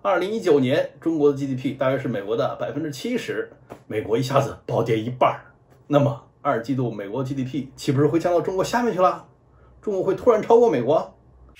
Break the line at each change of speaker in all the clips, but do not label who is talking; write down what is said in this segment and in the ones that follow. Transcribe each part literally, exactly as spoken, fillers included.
二零一九年，中国的 G D P 大约是美国的百分之七十，美国一下子暴跌一半，那么二季度美国 G D P 岂不是会降到中国下面去了？中国会突然超过美国？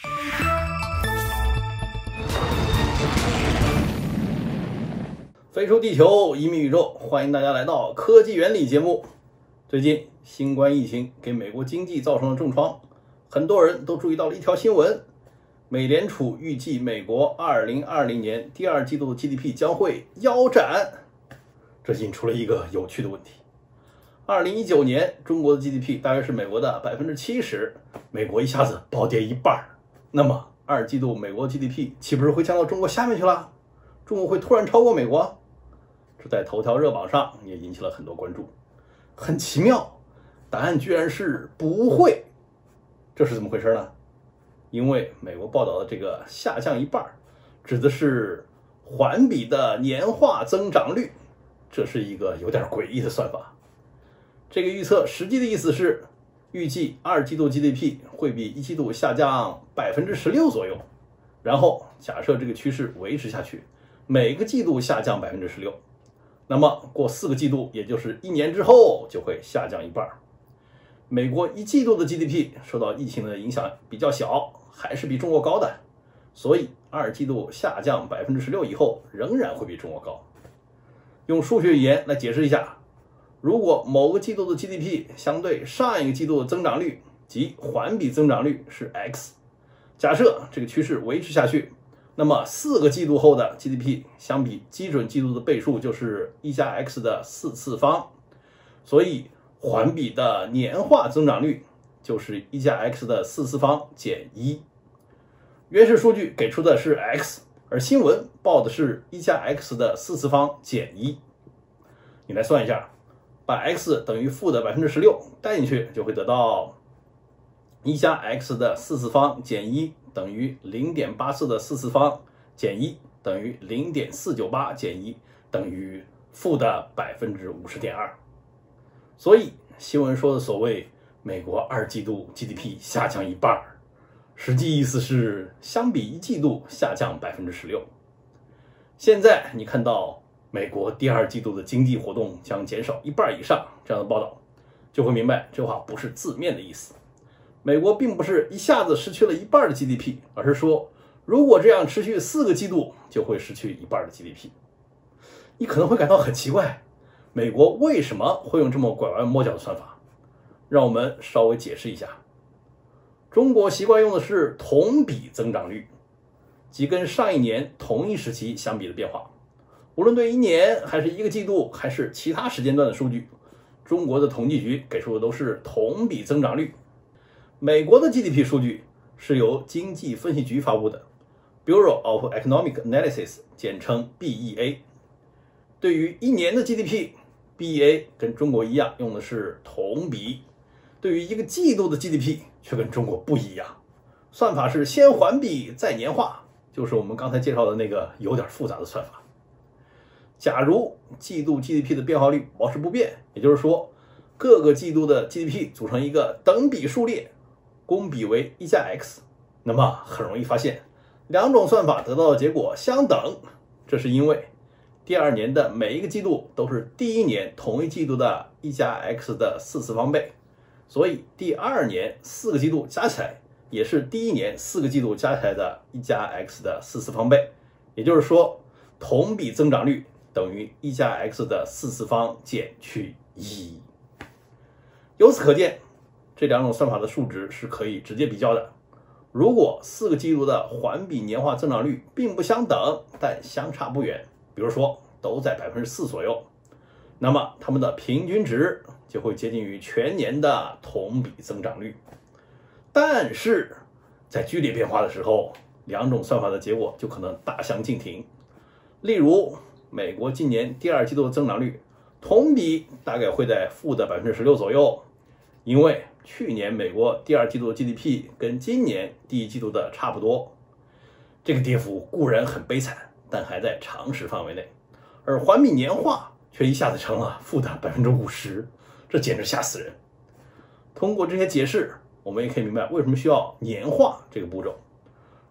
飞出地球，一米宇宙，欢迎大家来到科技原理节目。最近新冠疫情给美国经济造成了重创，很多人都注意到了一条新闻。美联储预计美国二零二零年第二季度的 G D P 将会腰斩，这引出了一个有趣的问题。二零一九年，中国的 G D P 大约是美国的百分之七十，美国一下子暴跌一半，那么二季度美国 G D P 岂不是会降到中国下面去了？中国会突然超过美国？这在头条热榜上也引起了很多关注。很奇妙，答案居然是不会。这是怎么回事呢？因为美国报道的这个下降一半，指的是环比的年化增长率，这是一个有点诡异的算法。这个预测实际的意思是，预计二季度 G D P 会比一季度下降百分之十六左右，然后假设这个趋势维持下去，每个季度下降百分之十六，那么过四个季度，也就是一年之后，就会下降一半。美国一季度的 G D P 受到疫情的影响比较小，还是比中国高的，所以二季度下降百分之十六以后，仍然会比中国高。用数学语言来解释一下，如果某个季度的 G D P 相对上一个季度的增长率即环比增长率是 x， 假设这个趋势维持下去，那么四个季度后的 G D P 相比基准季度的倍数就是一加 x 的四次方，所以环比的年化增长率就是一加 x 的四次方减一。原始数据给出的是 x， 而新闻报的是一加 x 的四次方减一。你来算一下，把 x 等于负的百分之十六带进去，就会得到一加 x 的四次方减一等于 零点八四 的四次方减一等于 零点四九八 减一等于负的百分之五十点二。所以新闻说的所谓美国二季度 G D P 下降一半，实际意思是相比一季度下降百分之十六。现在你看到美国第二季度的经济活动将减少一半以上这样的报道，就会明白这话不是字面的意思。美国并不是一下子失去了一半的 G D P， 而是说如果这样持续四个季度，就会失去一半的 G D P。 你可能会感到很奇怪，美国为什么会用这么拐弯抹角的算法？让我们稍微解释一下。中国习惯用的是同比增长率，即跟上一年同一时期相比的变化。无论对一年还是一个季度还是其他时间段的数据，中国的统计局给出的都是同比增长率。美国的 G D P 数据是由经济分析局发布的 Bureau of Economic Analysis， 简称 B E A。 对于一年的 G D P， B E A 跟中国一样用的是同比，对于一个季度的 G D P 却跟中国不一样，算法是先环比再年化，就是我们刚才介绍的那个有点复杂的算法。假如季度 G D P 的变化率保持不变，也就是说各个季度的 G D P 组成一个等比数列，公比为一加 x， 那么很容易发现两种算法得到的结果相等。这是因为第二年的每一个季度都是第一年同一季度的一加 x 的四次方倍，所以第二年四个季度加起来也是第一年四个季度加起来的一加 x 的四次方倍，也就是说同比增长率等于一加 x 的四次方减去一。由此可见，这两种算法的数值是可以直接比较的。如果四个季度的环比年化增长率并不相等，但相差不远，比如说都在百分之四左右，那么它们的平均值就会接近于全年的同比增长率。但是在剧烈变化的时候，两种算法的结果就可能大相径庭。例如美国今年第二季度的增长率同比大概会在负的百分之十六左右，因为去年美国第二季度的 G D P 跟今年第一季度的差不多。这个跌幅固然很悲惨，但还在常识范围内，而环比年化却一下子成了负的百分之五十，这简直吓死人。通过这些解释，我们也可以明白为什么需要年化这个步骤。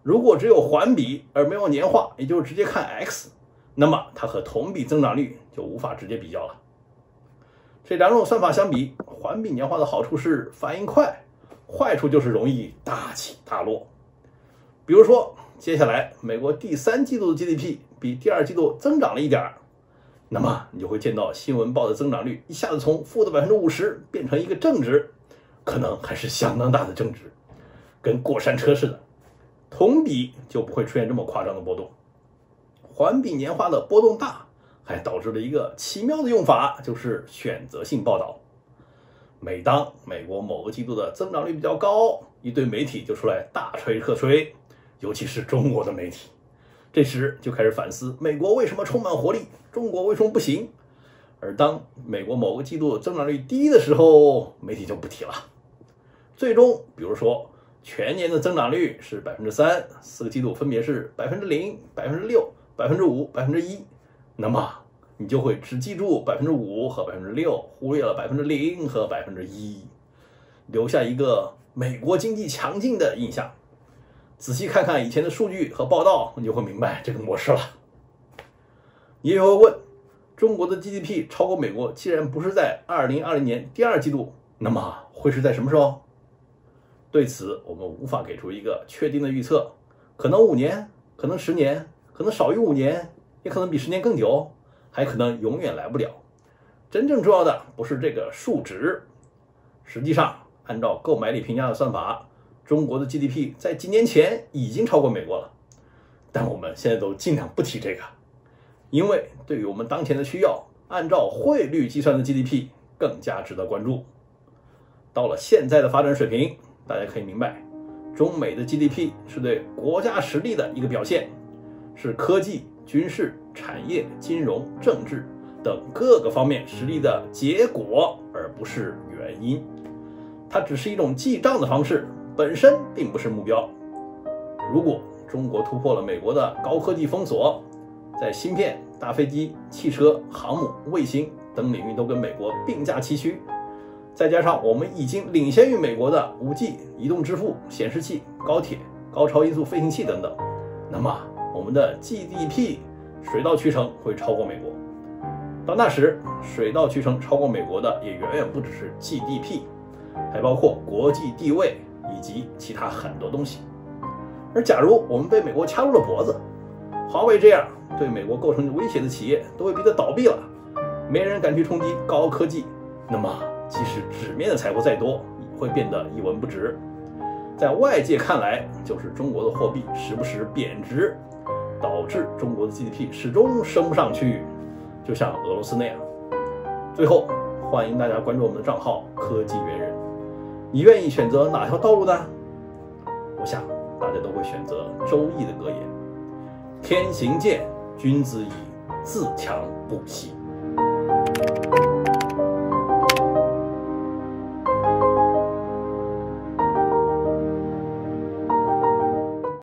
如果只有环比而没有年化，也就是直接看 X， 那么它和同比增长率就无法直接比较了。这两种算法相比，环比年化的好处是反应快，坏处就是容易大起大落。比如说，接下来美国第三季度的 G D P 比第二季度增长了一点，那么你就会见到新闻报的增长率一下子从负的 百分之五十 变成一个正值，可能还是相当大的正值，跟过山车似的。同比就不会出现这么夸张的波动，环比年化的波动大，还导致了一个奇妙的用法，就是选择性报道。每当美国某个季度的增长率比较高，一堆媒体就出来大吹特吹，尤其是中国的媒体，这时就开始反思美国为什么充满活力，中国为什么不行。而当美国某个季度增长率低的时候，媒体就不提了。最终比如说全年的增长率是 百分之三， 四个季度分别是 百分之零、百分之六、百分之五、百分之一，那么你就会只记住 百分之五 和 百分之六， 忽略了 百分之零 和 百分之一， 留下一个美国经济强劲的印象。仔细看看以前的数据和报道，你就会明白这个模式了。你也会问，中国的 G D P 超过美国既然不是在二零二零年第二季度，那么会是在什么时候？对此我们无法给出一个确定的预测，可能五年，可能十年，可能少于五年，也可能比十年更久，还可能永远来不了。真正重要的不是这个数值，实际上按照购买力评价的算法，中国的 G D P 在几年前已经超过美国了，但我们现在都尽量不提这个，因为对于我们当前的需要，按照汇率计算的 G D P 更加值得关注。到了现在的发展水平，大家可以明白，中美的 G D P 是对国家实力的一个表现，是科技、军事、产业、金融、政治等各个方面实力的结果，而不是原因。它只是一种记账的方式，本身并不是目标。如果中国突破了美国的高科技封锁，在芯片、大飞机、汽车、航母、卫星等领域都跟美国并驾齐驱，再加上我们已经领先于美国的 五 G、移动支付、显示器、高铁、高超音速飞行器等等，那么我们的 G D P 水到渠成会超过美国。到那时，水到渠成超过美国的也远远不只是 G D P， 还包括国际地位以及其他很多东西。而假如我们被美国掐住了脖子，华为这样对美国构成威胁的企业都会逼得倒闭了，没人敢去冲击高科技，那么即使纸面的财富再多，也会变得一文不值。在外界看来，就是中国的货币时不时贬值，导致中国的 G D P 始终升不上去，就像俄罗斯那样。最后，欢迎大家关注我们的账号科技猿人。你愿意选择哪条道路呢？我想大家都会选择周易的格言：天行健，君子以自强不息。